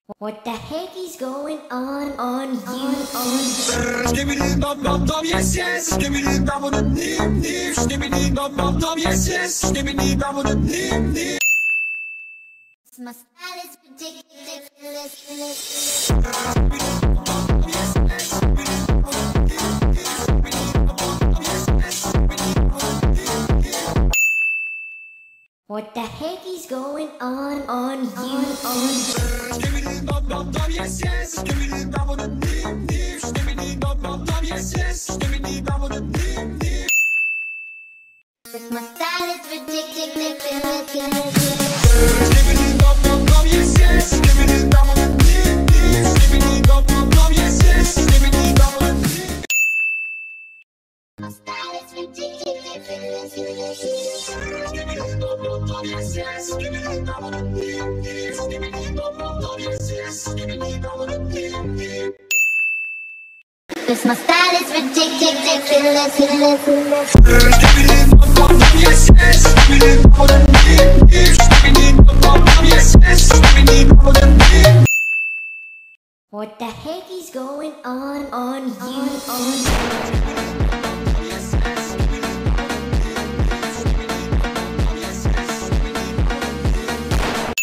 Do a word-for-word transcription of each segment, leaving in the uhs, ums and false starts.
What the heck is going on on you? Skibidi dum dum dum, yes yes. Skibidi dum dum dim dim. Skibidi dum dum dum, yes yes. Skibidi dum dum dim dim. My style is ridiculous. What the heck is going on on you? Skibidi dum dum dum, yes yes. Skibidi dum dum dim dim. Skibidi dum dum dum, yes yes. Skibidi dum dum dim dim. My style is ridiculous. Skibidi dum dum dum, yes yes. Skibidi dum dum dim dim. Skibidi dum dum dum, yes yes. Skibidi dum dum dim. My style is ridiculous. Skibidi dum dum dum, yes yes. Skibidi dum dum dim dim. Skibidi dum dum dum, yes yes. Skibidi dum dum dim dim. Cause my style is ridiculous. Skibidi dum dum dum, yes yes. Skibidi dum dum dim dim. Skibidi dum dum dum, yes yes. Skibidi dum dum dim. What the heck is going on on you? Yes yes. Skibidi dum dum dim dim. Skibidi dum dum dum, yes yes. Skibidi dum dum dim.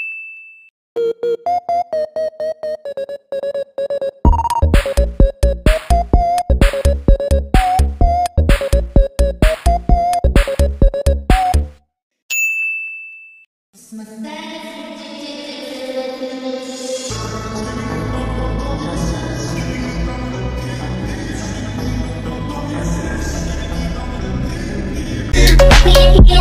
My style is ridiculous.